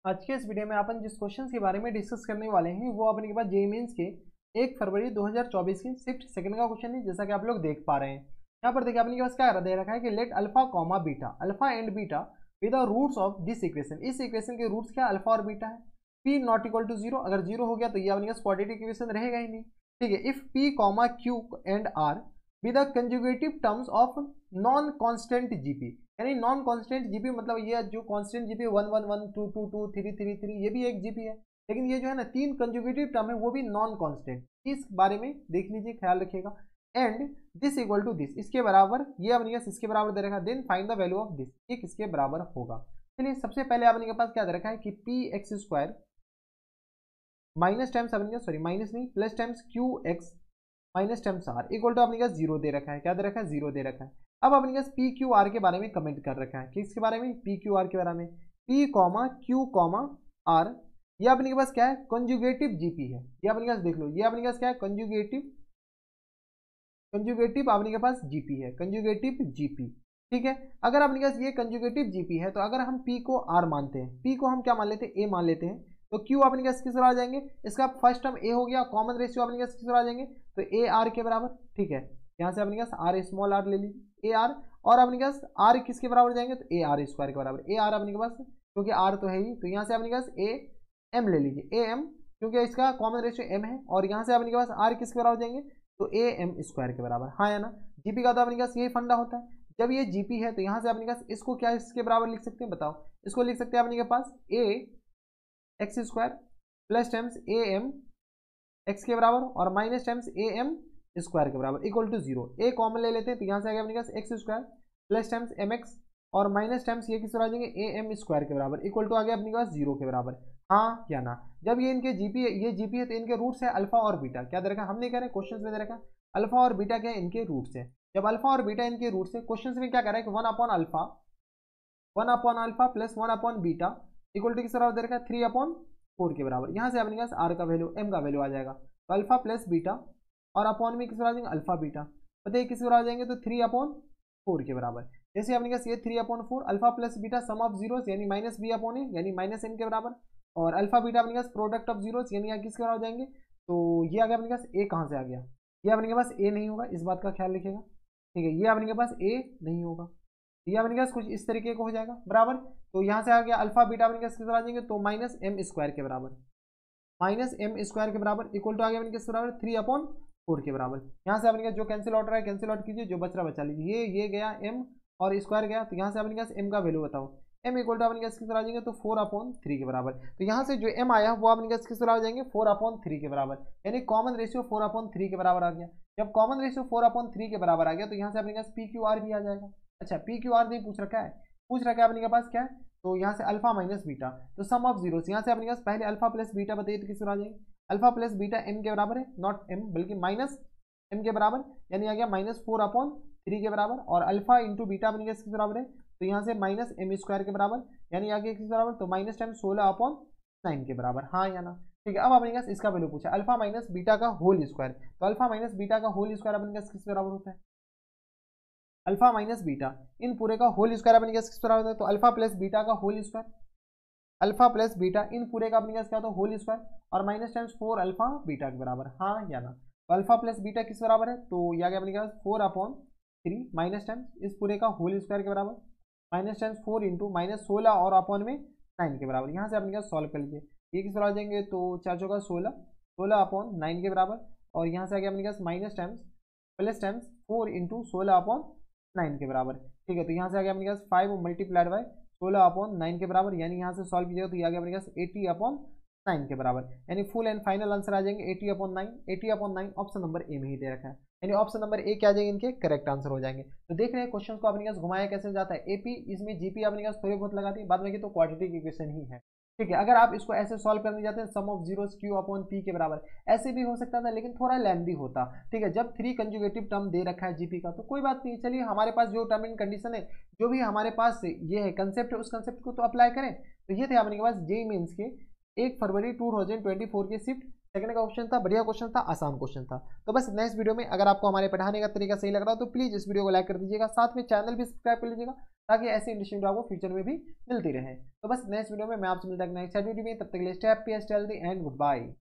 आज के इस वीडियो में अपन जिस क्वेश्चन के बारे में डिस्कस करने वाले हैं वो अपने के पास जेईई मेंस के 1 फरवरी 2024 की शिफ्ट सेकंड का क्वेश्चन है, जैसा कि आप लोग देख पा रहे हैं। यहाँ पर देखिए अपने के पास क्या दे रखा है कि let alpha comma beta alpha and beta with the roots of this equation. इस इक्वेशन के रूट्स क्या अल्फा और बीटा है। P not equal to zero, अगर जीरो हो गया तो ये अपने पास क्वाड्रेटिक इक्वेशन रहेगा ही नहीं। ठीक है, if P comma Q and R with the conjugative terms of non constant GP, यानी नॉन कांस्टेंट जीपी मतलब ये जो कांस्टेंट जीपी 1 1 1 2 2 2 3 3 3 ये भी एक जीपी है, लेकिन ये जो है ना तीन कंजुगेटिव टर्म है वो भी नॉन कांस्टेंट। इस बारे में देख लीजिए, ख्याल रखिएगा। And this equal to this, इसके बराबर ये अपने पास इसके बराबर दे रखा है। Then find the value of this, ये किसके बराबर होगा। चलिए सबसे पहले अपने के पास क्या दे रखा है कि P X square minus times अपने सॉरी माइनस नहीं plus times Q X minus times R equal to अपने पास जीरो दे रखा है। क्या दे रखा है? जीरो दे रखा है। अब अपने पास पी क्यू आर के बारे में कमेंट कर रखा है। किसके बारे में? पी क्यू आर के बारे में। P comma Q comma R, ये अपने के पास क्या है? कंजुगेटिव जीपी है। ये अपने पास देख लो, ये अपने पास क्या है? कंजुगेटिव अपने के पास जीपी है, कंजुगेटिव जीपी। ठीक है, अगर अपने पास ये कंजुगेटिव जीपी है तो अगर हम पी को आर मानते हैं, पी को हम क्या मान लेते हैं? ए मान लेते हैं, तो क्यू अपने पास किस तरह आ जाएंगे? इसका फर्स्ट टर्म ए हो गया, कॉमन रेशियो अपने पास किस तरह आ जाएंगे? तो ए आर के बराबर। ठीक है, यहाँ से अपने पास आर स्मॉल आर ले लीजिए, ए आर, और अपने पास आर किसके बराबर जाएंगे? तो ए आर स्क्वायर के बराबर। ए आर अपने के पास क्योंकि आर तो है ही, तो यहाँ से अपने पास ए एम ले लीजिए, ए एम, क्योंकि इसका कॉमन रेशियो एम है, और यहाँ से अपने के पास आर किसके बराबर जाएंगे? तो ए एम स्क्वायर के बराबर। हाँ या ना? जीपी का तो अपने पास यही फंडा होता है, जब ये जीपी है तो यहाँ से अपने पास इसको क्या इसके बराबर लिख सकते हैं बताओ? इसको लिख सकते हैं अपने के पास A X square plus times A M X के बराबर और minus times A M square के बराबर equal to zero. A common ले लेते हैं तो यहाँ से आ गया अपने पास X square plus times M X और माइनस टाइम्स ये किस तरह आ जाएंगे? ए एम स्क्वायर के बराबर इक्वल टू आ गया अपने पास जीरो के बराबर। हाँ या ना? जब ये इनके जीपी है, ये जीपी है, तो इनके रूट्स है अल्फा और बीटा। क्या दे रखा है? हम नहीं कह रहे, क्वेश्चन में दे रखा है अल्फा और बीटा क्या है? इनके रूट्स है। जब अल्फा और बीटा इनके रूट्स है, क्वेश्चन में क्या कह रहा है कि one upon alpha plus one upon beta equal to किस तरह दे रखा है? 3/4 के बराबर। यहाँ से अपने पास आर का वैल्यू एम का वैल्यू आ जाएगा, तो अल्फा प्लस बीटा और अपॉन में किस तरह आ जाएंगे? Alpha beta. बताइए किस तरह आ जाएंगे? तो 3/4 के बराबर। जैसे अपने पास ये 3/4 alpha plus beta sum of zeros यानी माइनस बी अपॉन ए यानी माइनस एन के बराबर, और अल्फा बीटा अपने पास प्रोडक्ट ऑफ जीरोस यानी यहाँ किसके बराबर हो जाएंगे? तो ये आ गया अपने पास ए, कहाँ से आ गया? ये अपने के पास ए नहीं होगा, इस बात का ख्याल रखिएगा। ठीक है, ये अपने के पास ए नहीं होगा, ये अपने पास कुछ इस तरीके का हो जाएगा बराबर। तो यहाँ से आ गया अल्फा बीटा अपने किस तरह आ जाएंगे? तो माइनस एम स्क्वायर के बराबर, माइनस एम स्क्वायर के बराबर इक्वल टू आ गया अपने किस बराबर? 3/4 के बराबर। यहाँ से अपने जो कैंसिल आउट रहा है कैंसिल आउट कीजिए, जो बच रहा बचा लीजिए। ये गया एम और स्क्वायर गया, तो यहाँ से अपने पास एम का वैल्यू बताओ। एम इक्वल टू अपने किस तरह आ जाएंगे? तो 4/3 के बराबर। तो यहाँ से जो एम आया वो अपने किस तरह आ जाएंगे? 4/3 के बराबर, यानी कॉमन रेशियो 4/3 के बराबर आ गया। जब कॉमन रेशियो 4/3 के बराबर आ गया तो यहाँ से अपने पास पी क्यू आर भी आ जाएगा। अच्छा, पी क्यू आर नहीं पूछ रखा है, पूछ रखा है अपने के पास क्या है? तो यहाँ से अल्फा माइनस बीटा, तो सम ऑफ जीरो, यहाँ से अपने पास पहले अल्फा प्लस बीटा बताइए तो किस तरह आ जाएंगे? अल्फा प्लस बीटा एम के बराबर है, नॉट एम बल्कि माइनस एम के बराबर, यानी आ गया -4/3 के बराबर, और अल्फा इंटू बीटा अपने किसके बराबर है? तो यहाँ से माइनस एम स्क्वायर के बराबर, यानी आ गया किसके बराबर? तो माइनस टाइम 16/9 के बराबर। हाँ या ना? ठीक है, अब अपने पास इसका वैल्यू पूछा अल्फा माइनस बीटा का होल स्क्वायर, तो अल्फा माइनस बीटा का होल स्क्वायर अपने पास किसके बराबर होता है? अल्फा माइनस बीटा इन पूरे का होल स्क्वायर अपने पास किसके बराबर होता है? तो अल्फा प्लस बीटा का whole square, alpha plus beta इन पूरे का अपने पास क्या होता है? होल स्क्वायर, और माइनस टाइम्स 4 अल्फा बीटा के बराबर। हाँ या ना? तो अल्फा प्लस बीटा किस बराबर है? तो यह गया अपने पास 4/3 माइनस टाइम्स इस पूरे का होल स्क्वायर के बराबर, माइनस टाइम्स 4 इंटू माइनस 16 और अपॉन में 9 के बराबर। यहाँ से अपने पास सॉल्व कर लीजिए, ये किस तरह आ जाएंगे? तो 4 चौका 16, 16/9 के बराबर, और यहाँ से आ गया अपने पास minus times plus times 4 into 16/9 के बराबर। ठीक है, तो यहाँ से आ गया अपने पास 5 मल्टीप्लाइड बाय 16/9 के बराबर, यानी यहाँ से सॉल्व कीजिएगा तो ये आ गया अपने पास 80/9 के बराबर, यानी फुल एंड फाइनल आंसर आ जाएंगे 80/9। 80/9 ऑप्शन नंबर ए में ही दे रखा है, यानी ऑप्शन नंबर ए क्या आ जाएंगे? इनके करेक्ट आंसर हो जाएंगे। तो देख रहे हैं क्वेश्चन को अपने पास घुमाया कैसे जाता है। एपी इसमें जीपी अपने पास थोड़ी बहुत लगाती है, बाद में कि तो क्वाड्रेटिक इक्वेशन ही है। ठीक है, अगर आप इसको ऐसे सॉल्व करने जाते हैं sum of zeros Q upon P के बराबर, ऐसे भी हो सकता था लेकिन थोड़ा लेंथी होता। ठीक है, जब 3 कंजुगेटिव टर्म दे रखा है जीपी का तो कोई बात नहीं, चलिए हमारे पास जो टर्म एंड कंडीशन है, जो भी हमारे पास ये है कंसेप्ट है, उस कंसेप्ट को तो अप्लाई करें। तो ये थे अपने पास जेईई मेंस के 1 फरवरी 2024 के शिफ्ट सेकंड का क्वेश्चन था। बढ़िया क्वेश्चन था, आसान क्वेश्चन था। तो बस नेक्स्ट वीडियो में अगर आपको हमारे पढ़ाने का तरीका सही लग रहा हो तो प्लीज इस वीडियो को लाइक कर दीजिएगा, साथ में चैनल भी सब्सक्राइब कर लीजिएगा ताकि ऐसी इंटरेस्टिंग वीडियो आपको फ्यूचर में भी मिलती रहे। तो बस नेक्स्ट वीडियो में मैं आपसे मिलता हूं नेक्स्ट वीडियो में, तब तक के लिए stay happy, stay healthy and good bye.